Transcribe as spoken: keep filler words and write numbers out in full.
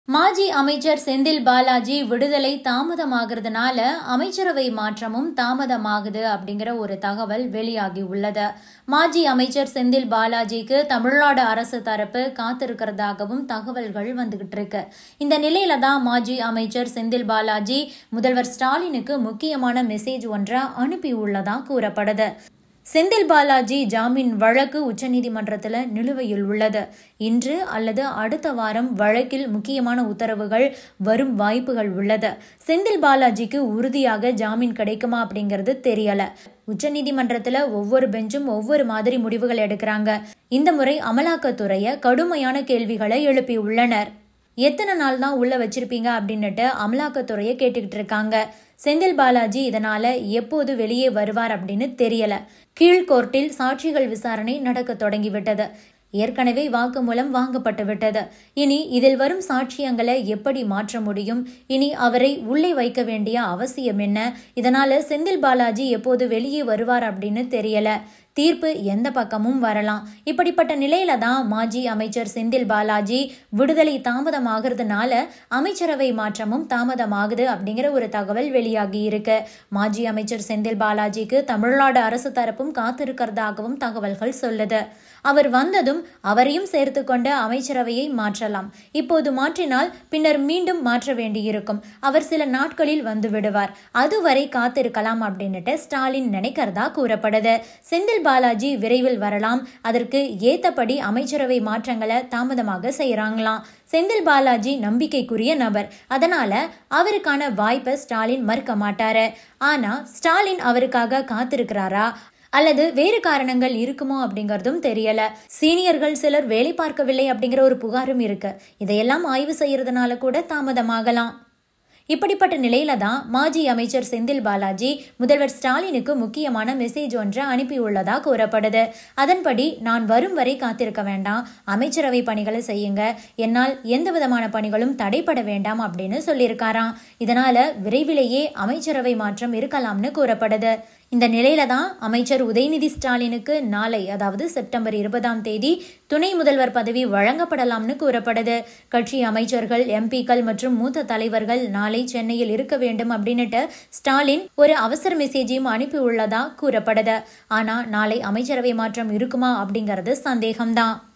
மாஜி அமைச்சர் செந்தில் பாலாஜி விடுதலை தாமதமாகிறதுனால அமைச்சரவை மாற்றமும் தாமதமாகுது அப்படிங்கிற ஒரு தகவல் வெளியாகி உள்ளது. மாஜி அமைச்சர் செந்தில் பாலாஜிக்கு தமிழ்நாடு அரசு தரப்பு காத்திருக்கிறதாகவும் தகவல்கள் வந்துகிட்டு இருக்கு. இந்த நிலையில தான் மாஜி அமைச்சர் செந்தில் பாலாஜி முதல்வர் ஸ்டாலினுக்கு முக்கியமான மெசேஜ் ஒன்றை அனுப்பியுள்ளதா கூறப்படுது. செந்தில் பாலாஜி ஜாமீன் வழக்கு உச்சநீதிமன்றத்தில் நிலுவையில் உள்ளது. இன்று அல்லது அடுத்த வாரம் வழக்கில் முக்கியமான உத்தரவுகள் வரும் வாய்ப்புகள் உள்ளது. செந்தில் பாலாஜிக்கு உறுதியாக ஜாமீன் கிடைக்குமா அப்படிங்கிறது தெரியல. உச்சநீதிமன்றத்தில் ஒவ்வொரு பெஞ்சும் ஒவ்வொரு மாதிரி முடிவுகள் எடுக்கிறாங்க. இந்த முறை அமலாக்கத்துறையை கடுமையான கேள்விகளை எழுப்பி உள்ளனர். எத்தனை நாள் தான் உள்ள வச்சிருப்பீங்க அப்படின்னுட்டு அமலாக்கத்துறையை கேட்டுக்கிட்டு இருக்காங்க. செந்தில் பாலாஜி இதனால எப்போது வெளியே வருவார் அப்படின்னு தெரியல. கீழ்கோர்ட்டில் சாட்சிகள் விசாரணை நடக்க தொடங்கிவிட்டது. ஏற்கனவே வாக்குமூலம் வாங்கப்பட்டு விட்டது. இனி இதில் வரும் சாட்சியங்களை எப்படி மாற்ற முடியும்? இனி அவரை உள்ளே வைக்க வேண்டிய அவசியம் என்ன? இதனால செந்தில் பாலாஜி எப்போது வெளியே வருவார் அப்படின்னு தெரியல. தீர்ப்பு எந்த பக்கமும் வரலாம். இப்படிப்பட்ட நிலையில தான் மாஜி அமைச்சர் செந்தில் பாலாஜி விடுதலை தாமதமாகிறதுனால அமைச்சரவை மாற்றமும் தாமதமாகுது அப்படிங்கிற ஒரு தகவல் வெளியாகி இருக்கு. மாஜி அமைச்சர் செந்தில் பாலாஜிக்கு தமிழ்நாடு அரசு தரப்பும் காத்திருக்கிறதாகவும் தகவல்கள் சொல்லுது. அவர் வந்ததும் அவரையும் சேர்த்து கொண்ட அமைச்சரவையை மாற்றலாம். இப்போது மாற்றினால் பின்னர் மீண்டும் மாற்ற வேண்டியிருக்கும். அவர் சில நாட்களில் வந்து விடுவார். அதுவரை காத்திருக்கலாம் அப்படின்னுட்டு ஸ்டாலின் நினைக்கிறதா கூறப்படுது. செந்தில் பாலாஜி விரைவில் வரலாம். அதற்கு ஏத்தபடி அமைச்சரவை மாற்றங்களை தாமதமாக செய்யறாங்களாம். செந்தில் பாலாஜி நம்பிக்கைக்குரிய நபர். அதனால அவருக்கான வாய்ப்பை ஸ்டாலின் மறுக்க மாட்டாரு. ஆனா ஸ்டாலின் அவருக்காக காத்திருக்கிறாரா அல்லது வேறு காரணங்கள் இருக்குமோ அப்படிங்கறதும் தெரியல. சீனியர்கள் சிலர் வேலை பார்க்கவில்லை அப்படிங்கிற ஒரு புகாரும் இருக்கு. இதையெல்லாம் ஆய்வு செய்யறதுனால கூட தாமதமாகலாம். இப்படிப்பட்ட நிலையில தான் மாஜி அமைச்சர் செந்தில் பாலாஜி முதல்வர் ஸ்டாலினுக்கு முக்கியமான மெசேஜ் ஒன்றை அனுப்பியுள்ளதா கூறப்படுது. அதன்படி, நான் வரும் வரை காத்திருக்க வேண்டாம், அமைச்சரவை பணிகளை செய்யுங்க, என்னால் எந்த விதமான பணிகளும் தடைப்பட வேண்டாம் அப்படின்னு சொல்லியிருக்காராம். இதனால விரைவிலேயே அமைச்சரவை மாற்றம் இருக்கலாம்னு கூறப்படுது. இந்த நிலையில தான் அமைச்சர் உதயநிதி ஸ்டாலினுக்கு நாளை, அதாவது செப்டம்பர் இருபதாம் தேதி துணை முதல்வர் பதவி வழங்கப்படலாம்னு கூறப்படுது. கட்சி அமைச்சர்கள், எம்பிக்கள் மற்றும் மூத்த தலைவர்கள் நாளை சென்னையில் இருக்க வேண்டும் அப்படின்னுட்டு ஸ்டாலின் ஒரு அவசர மெசேஜையும் அனுப்பி உள்ளதா கூறப்படுது. ஆனா நாளை அமைச்சரவை மாற்றம் இருக்குமா அப்படிங்கிறது சந்தேகம்தான்.